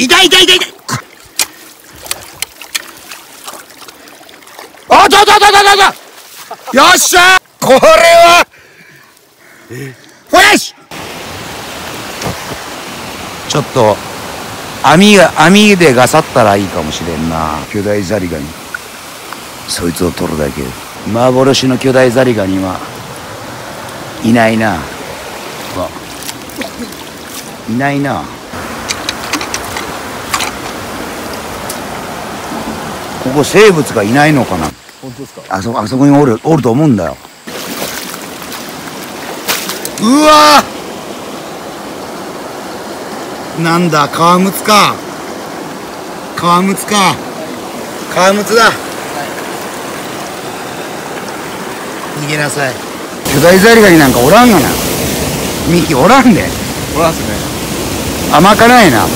痛い痛い痛い痛い。あ、よっしゃー、これはよし、ちょっと網でガサったらいいかもしれんな。巨大ザリガニ、そいつを取るだけ。幻の巨大ザリガニはいないな。いないな。ここ生物がいないのかな。 本当ですか。 あそこにおると思うんだよ。うわー、なんだ、革ムツか。革ムツだ。逃げなさい。巨大ザリガニなんかおらんがな。ミキおらんで。 ほらっすね。 甘かないな。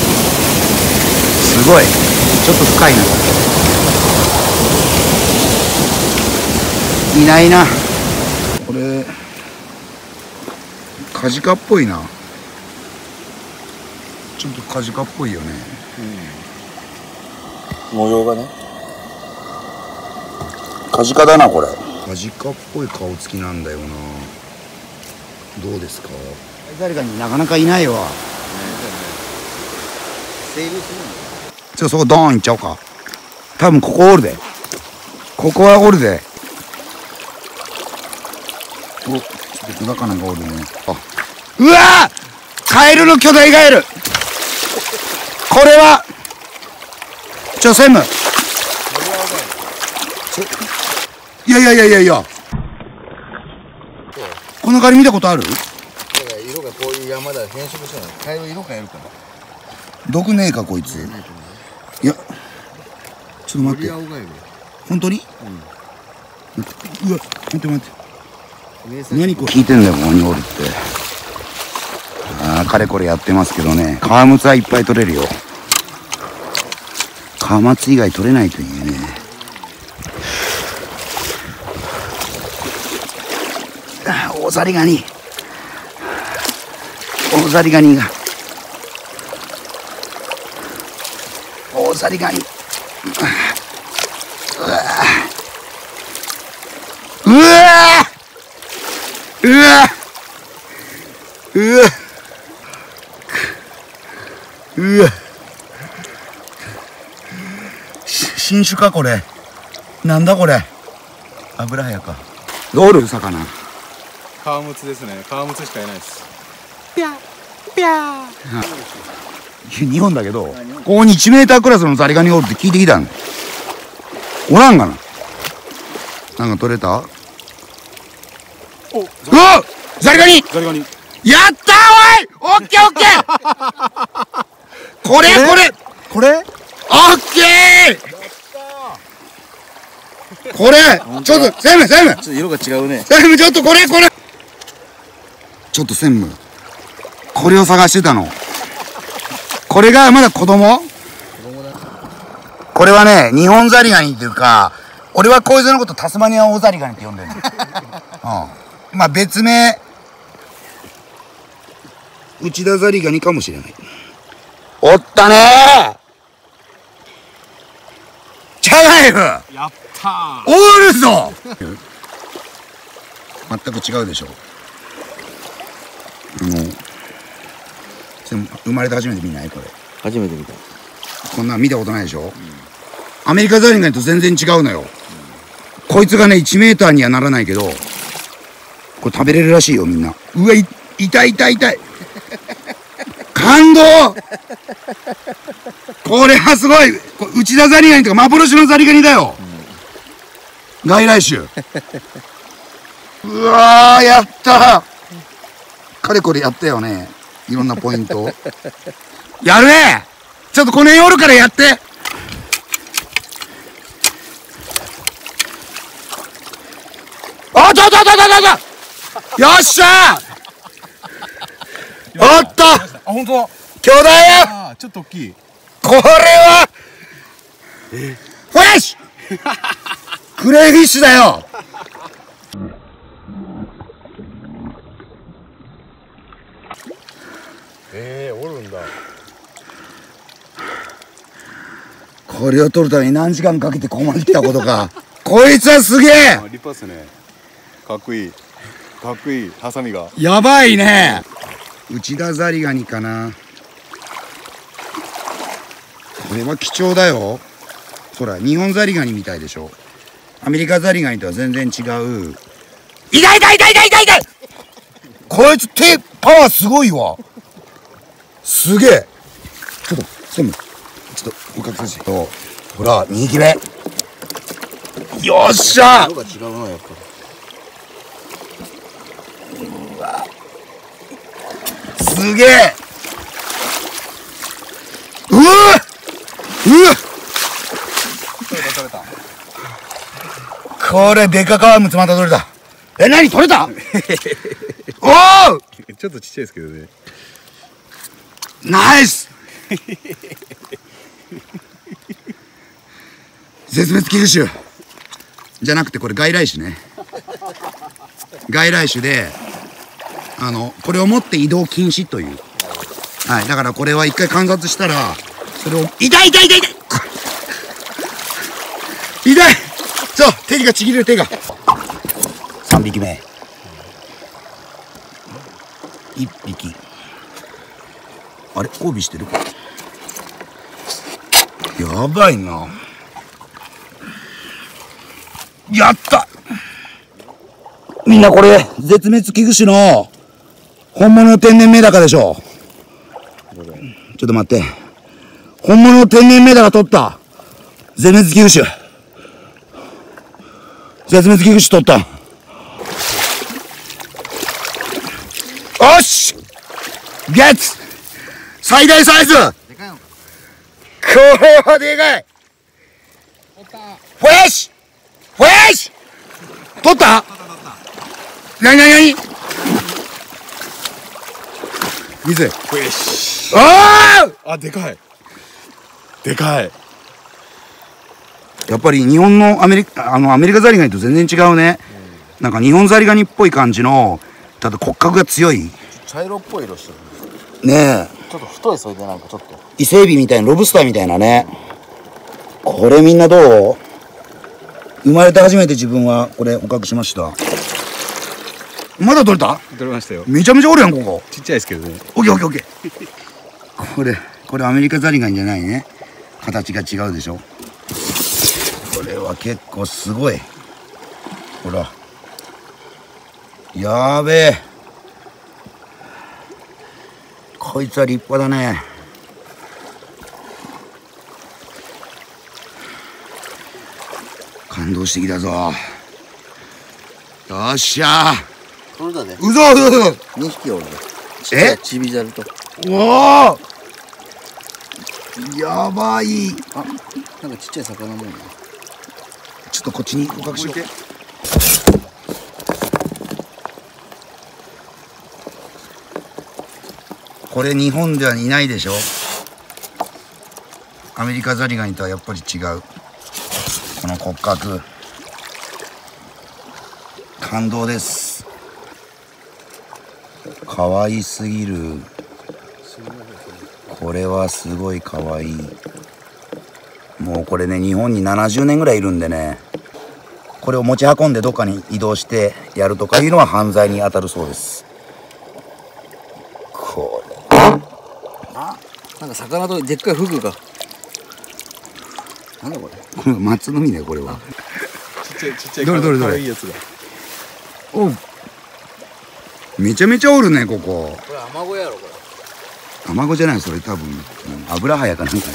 すごい、ちょっと深いな。いないな。これカジカっぽいな。ちょっとカジカっぽいよね。 模様がね。 カジカだなこれ。カジカっぽい顔つきなんだよな。どうですか。ザリガニなかなかいないわ。そこドーンいっちゃおうか。多分ここおるで。ここはおるで。お、ちょっと小魚がおるね。あ、うわー、カエルの巨大ガエル。これは専務、いやこのカエル見たことある？ 色がこういう山だ、変色したの。カエル色変えるから。 毒ねえかこいつ。いや、ちょっと待って。本当に？うわ、待って。何こう聞いてんだよ、ここにおるって。かれこれやってますけどね。カワムツはいっぱい取れるよ。カワマツ以外取れないというね。大ザリガニが。大ザリガニ。うわ、新種かこれ。なんだこれ。油早か。おる魚。 カワムツですね。カワムツしかいないです。 日本だけど、ここに1メータークラスのザリガニおるって聞いてきたん。おらんがな。なんか取れた？ お、 うわ！ザリガニ！やったー、おい！オッケー！これオッケー！これちょっと専務ちょっと色が違うね。 専務、ちょっとこれちょっと専務、これを探してたの。これがまだ子供？これはね、日本ザリガニっていうか、俺はこいつのことタスマニアオオザリガニって呼んでるの。まあ別名内田ザリガニかもしれない。おったねー、チャガエフ。 やったー。 おるぞ。全く違うでしょ。生まれて初めて見ない？これ初めて見た。 こんなん見たことないでしょ。アメリカザリガニと全然違うのよ。こいつがね1メーターにはならないけど、これ食べれるらしいよみんな。うわ、痛い。感動。これはすごい。内田ザリガニとか幻のザリガニだよ。外来種。うわー、やったー。かれこれやったよね。いろんなポイント。やるね。ちょっとこの辺おるからやって。よっしゃー。おっと、 あ、本当だ。 巨大や。 ちょっと大きい。 これはフレッシュクレイフィッシュだよ。 おるんだ。 これを取るために何時間かけてここまで来たことか。こいつはすげえ。 立派っすね。かっこいい。かっこいい。ハサミが。 やばいね。内田ザリガニかな。これは貴重だよ。ほら、日本ザリガニみたいでしょ。アメリカザリガニとは全然違う。痛い痛い痛い痛い痛い痛い。こいつ手パワーすごいわ。すげえ。ちょっと専務、ちょっと捕獲させてと。ほら、2匹目。よっしゃ。 色が違うな、やっぱり。 すげえ。うわ取れた。 これでかかむつまた取れた。え、何取れたおおちょっとちっちゃいですけどね。 ナイス絶滅危惧種じゃなくてこれ外来種ね。外来種でこれを持って移動禁止という。はい、だからこれは一回観察したらそれを痛い痛い痛い痛い痛い。そう、手がちぎれる。手が3匹目。1匹。あれ、交尾してる。やばいな。やった。みんなこれ絶滅危惧種の本物の天然メダカでしょ。ちょっと待って、本物の天然メダカ取った。絶滅危惧種、絶滅危惧種取った。よし、ゲッツ最大サイズ。 でかいのか。 これはでかい。フレッシュフレッシュ取った。なになになに水。 フレッシおー、 あ、でかい。でかい。 やっぱり日本のアメリカザリガニと全然違うね。なんか日本ザリガニっぽい感じの、ただ骨格が強い。 茶色っぽい色してる。 ねえ。 ちょっと太いそれでなんかちょっと。 伊勢エビみたいな、ロブスターみたいなね。これみんなどう？生まれて初めて自分はこれ捕獲しました。まだ取れた？ 取れましたよ。 めちゃめちゃおるやん、ここ。 ちっちゃいですけどね。 オッケーオッケーオッケー。これアメリカザリガニじゃないね。形が違うでしょ。これは結構すごい。ほら。やべえ。こいつは立派だね。感動してきたぞ。よっしゃー。 それだね。 うぞうぞうぞ。 2匹おるね。 え？ チビザルと。 おお。やばい。 あ、なんかちっちゃい魚もいるね。 ちょっとこっちに捕獲しよう。これ日本ではいないでしょ。アメリカザリガニとはやっぱり違う。この骨格。感動です。可愛すぎる。これはすごい可愛い。もうこれね、日本に70年ぐらいいるんでね、これを持ち運んでどっかに移動してやるとかいうのは犯罪に当たるそうです。これ。 あ、なんか魚とでっかいフグが。なんだこれ。 これ松の実ね、これは。 ちっちゃい。 どれどれどれ可愛いやつが。 おう。めちゃめちゃおるね、ここ。 これアマゴやろ、これ。 卵じゃない、それ多分、油はやかなんかね。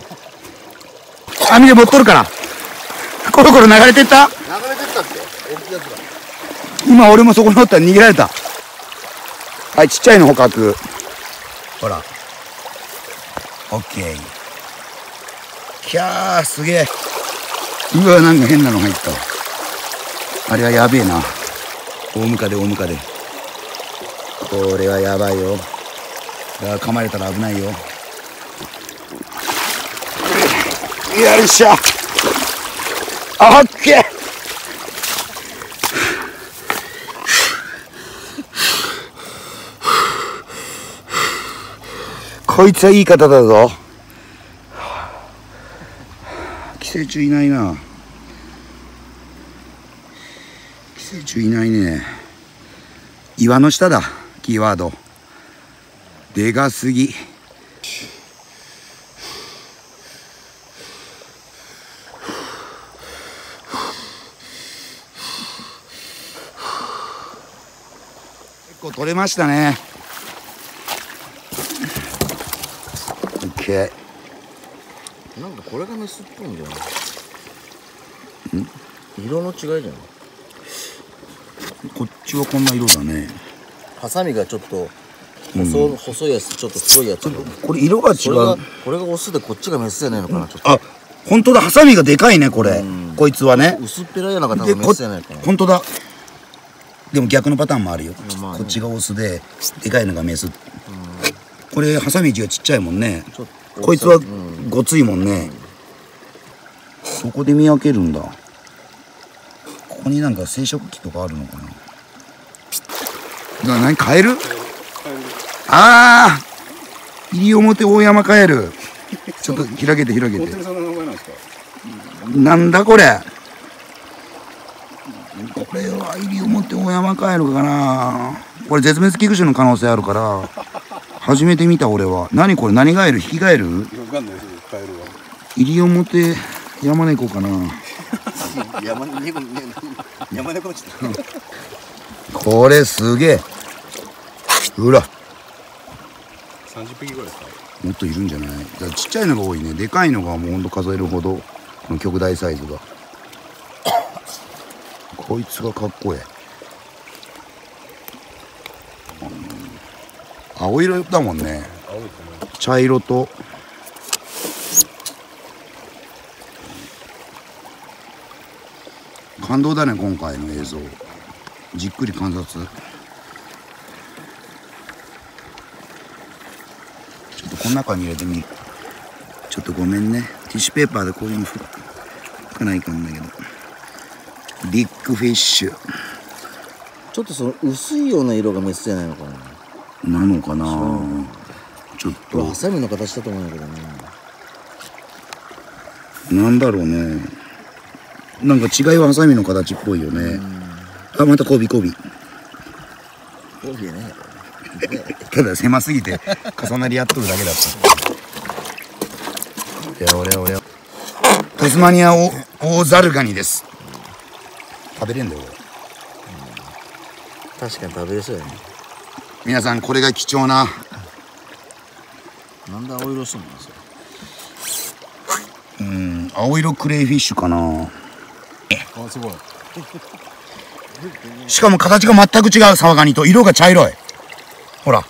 網で持っとるから。コロコロ流れてった。 流れてったって。大きいやつが。 今俺もそこにおったら逃げられた。はい、ちっちゃいの捕獲。ほら。オッケー。キャー、すげえ。うわ、なんか変なの入った。あれはやべえな。大ムカデ、大ムカデ。これはやばいよ。噛まれたら危ないよ。よいしょ。オッケー。こいつはいい方だぞ。 寄生虫いないな。寄生虫いないね。岩の下だ。キーワード。でかすぎ。結構取れましたね。オッケー。 なんかこれがメスっぽいんじゃない？色の違いじゃない？ こっちはこんな色だね。 ハサミがちょっと細いやつ、ちょっと太いやつ。 これ色が違う。 これがオスでこっちがメスじゃないのかな、ちょっと。 あ、本当だ。ハサミがでかいね、これ。こいつはね。 薄っぺらいのが多分メスじゃないかな。 本当だ。でも逆のパターンもあるよ。 まあね、 こっちがオスで、でかいのがメス。これ、ハサミ位置がちっちゃいもんね。こいつはごついもんね。そこで見分けるんだ。ここになんか生殖器とかあるのかな。何、カエル？ああ、西表大山カエル。ちょっと開けて開けて。なんだこれ。これは西表大山カエルかな。これ絶滅危惧種の可能性あるから初めて見た俺は。何これ、何ガエル？ヒキガエル？西表山猫かな。 山猫落ちた。 これすげえ。ほら、 30匹ぐらいですか？ もっといるんじゃない？だからちっちゃいのが多いね。でかいのがもうほんと数えるほど、この極大サイズが。こいつがかっこええ。青色だもんね。茶色と感動だね、今回の映像。じっくり観察。ちょっとこの中に入れてみる。ちょっとごめんね。ティッシュペーパーでこういうの拭かないかんだけど。ビッグフィッシュ。 ちょっとその薄いような色がメスじゃないのかな。 なのかな。ちょっとハサミの形だと思うんだけどね。 なんだろうね。なんか違いはハサミの形っぽいよね。あ、またコビコビ。 コビね。 ただ狭すぎて重なり合っとるだけだった。俺タスマニアオオザルガニです。食べれんだよこれ。 確かに食べれそうやね。 皆さん、これが貴重な。 なんで青色してんのそれ。 青色クレイフィッシュかな。 あ、すごい。 しかも形が全く違う。サワガニと色が茶色い。ほら、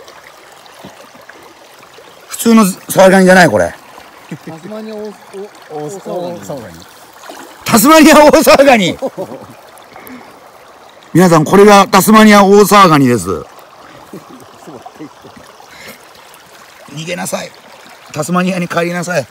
普通のサワガニじゃない。これタスマニアオサワガニ。 タスマニアオオサワガニ。皆さん、これがタスマニアオオサワガニです。逃げなさい。タスマニアに帰りなさい。